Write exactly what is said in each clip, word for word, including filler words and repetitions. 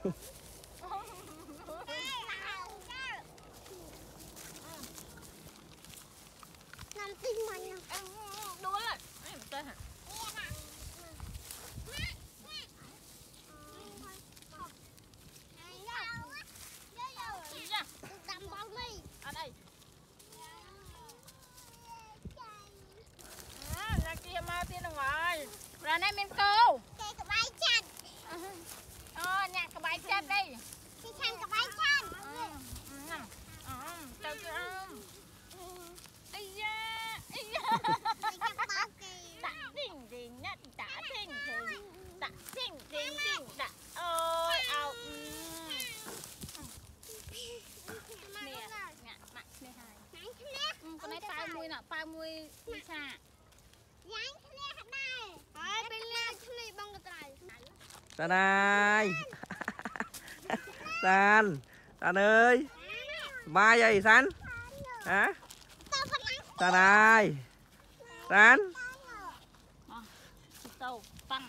nằm tin mình đuối rồi em chơi hả ở đây à, ra kia mau tiên ngoài ra đây bên cô cái cái bay chặt ờ nhặt cái bay chặt đi cái chăn cái bay chặt nằm tao chưa ăn ây da ây da tạ thình thình nhá tạ thình thình tạ thình thình thình tạ ôi ao nè ngạ mặn nè hai con này pha mùi nè pha mùi mùi xa San ơi San San ơi mai vậy San hả San ơi San tàu băng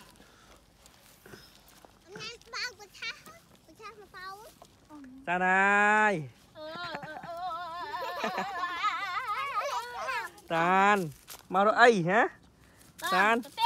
San ơi San mau đâu ấy hả San